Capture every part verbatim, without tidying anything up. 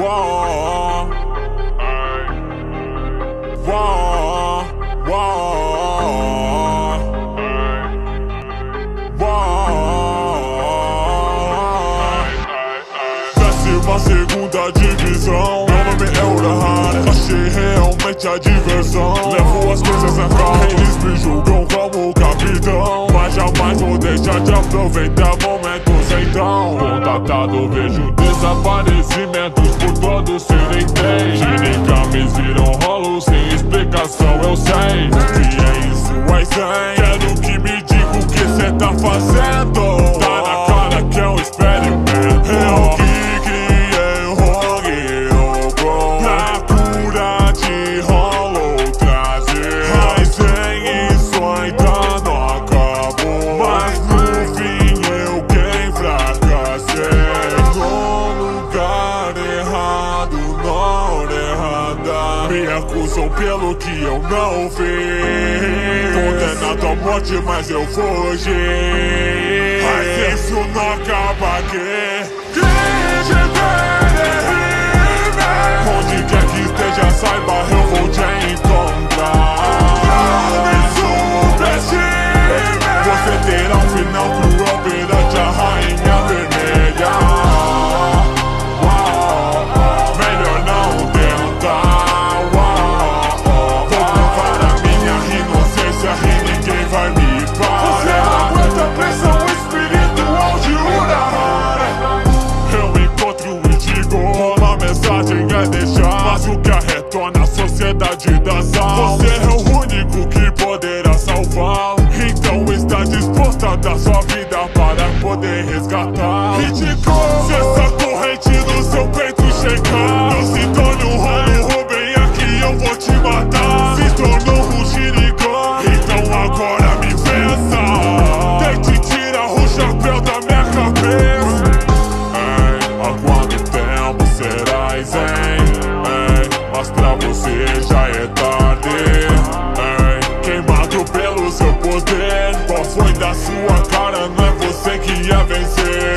Whoa, whoa, whoa, whoa. Décima segunda divisão, meu nome é Urahara. Achei realmente a diversão. Levo as coisas a cabo, eles me julgam como capitão, mas jamais vou deixar de aproveitar momentos então. Contatado, vejo desaparecimentos por todo Serentém. Gira me viram rolo sem explicação, eu sei. O que é isso, é zen. Quero que me diga o que cê tá fazendo. Tá na cara que é um experimento. Eu que criei o rogue, o bro. Na cura de rolo trazer. Mas sem isso ainda não acabou. Mas no fim eu quem fracassei. No lugar errado, na hora errada. Me acusam pelo que eu não fiz. Condenado à morte, mas eu fugi. Mas isso não acaba aqui. Onde quer que esteja, saiba, eu vou te encontrar. Você terá um final cruel perante a rainha vermelha. Melhor não tentar. Vou provar a minha inocência e ninguém vai me parar. Você não aguenta a pressão espiritual de Urahara. Eu encontro e digo, uma mensagem é deixar, mas o que retorna a sociedade das almas. Você é o único que poderá salvá-lo. Então está disposto a dar sua vida para poder resgatar. Ridículo, se essa corrente no seu peito chegar, não se torne um rolo, bem aqui eu vou te matar. Se tornou um xiricão, então agora me vença. Tente tirar o chapéu da minha cabeça. Ei, há quanto tempo serás, hein? Ei, mas pra você já é tarde. Ei, queimado pelo seu poder, qual foi da sua cara? Não é você que ia vencer.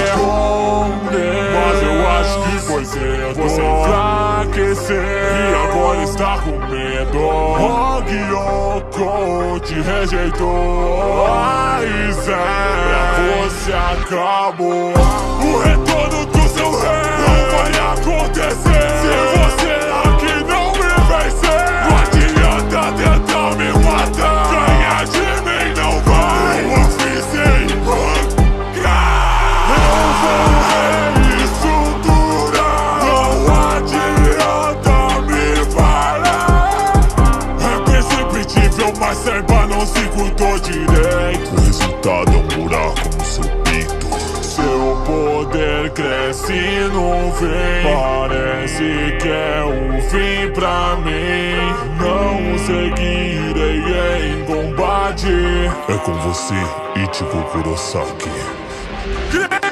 Mas eu acho que foi cedo. Você enfraqueceu e agora está com medo. Rogue Yoko te rejeitou. Ai, Zé, você acabou. O retorno do seu rei não vai acontecer se você aqui não me vencer. Não adianta tentar me matar, ganhar de mim não vai. Eu avisei, eu vou reestruturar. Não adianta me parar. É perceptível, mas saiba, não se cuidou direito. O resultado é um buraco no seu peito. Seu poder cresce e não vem. Parece que é o fim pra mim. Não seguirei em combate. É com você, Ichigo Kurosaki.